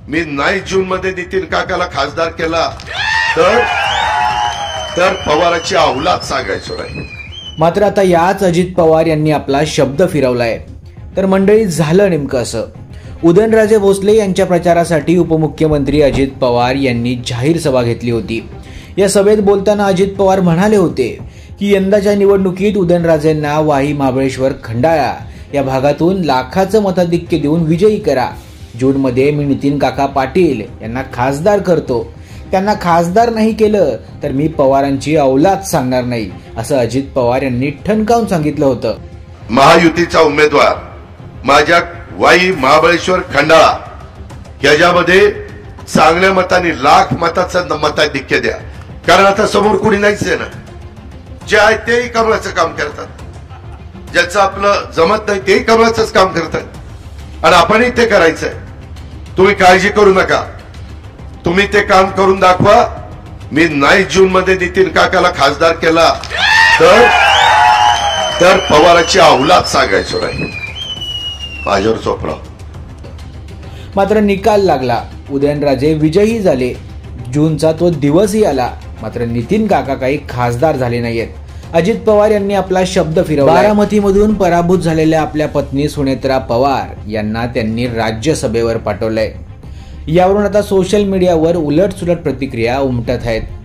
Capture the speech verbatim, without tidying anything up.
मी नाही जून मध्ये नितीन काकाला खासदार केला तर तर पवाराची अवलाद सांगायचो नाही। मात्र आता याच अजित पवार यांनी आपला शब्द फिरवलाय। तर मंडळी झालं नेमकं असं, उदयनराजे भोसले यांच्या प्रचारासाठी उपमुख्यमंत्री अजित पवार यांनी जाहीर सभा घेतली होती। या सभेत बोलताना अजित पवार म्हणाले होते की यंदाच्या निवडणुकीत उदयनराजेंना वाई महाबळेश्वर खंडाळा या भागातून लाखाचं मताधिक्य देऊन विजयी करा। जून मध्ये मी नितीन काका पाटील यांना खासदार करतो, त्यांना खासदार नाही केलं तर मी पवारांची अवलाद सांगणार नाही, असं अजित पवार यांनी ठणकावून सांगितलं होतं। महायुतीचा उमेदवार माझ्या वाई महाबळेश्वर खंडाळा याच्यामध्ये चांगल्या मतांनी लाख मताचं मताधिक्य द्या, कारण आता समोर कोणी नाहीच आहे ना। जे आहे तेही कमळाचं काम करतात, ज्याचं आपलं जमत नाही तेही कमळाचंच काम करतात आणि आपणही ते करायचंय। तुम्ही काळजी करू नका, तुम्ही ते काम करून दाखवा। मी नाही जून मध्ये नितीन काकाला खासदार केला तर तर पवाराची अवलाद सांगायचो नाही, माझ्यावर चोपडा। मात्र निकाल लागला, उदयनराजे विजयी झाले, जूनचा तो दिवसही आला, मात्र नितीन काका काही खासदार झाले नाहीयेत। अजित पवार यांनी आपला शब्द फिरवला। बारामतीमधून पराभूत झालेल्या आपल्या पत्नी सुनेत्रा पवार यांना त्यांनी राज्यसभेवर पाठवलंय। यावरून आता सोशल मीडियावर उलटसुलट प्रतिक्रिया उमटत आहेत।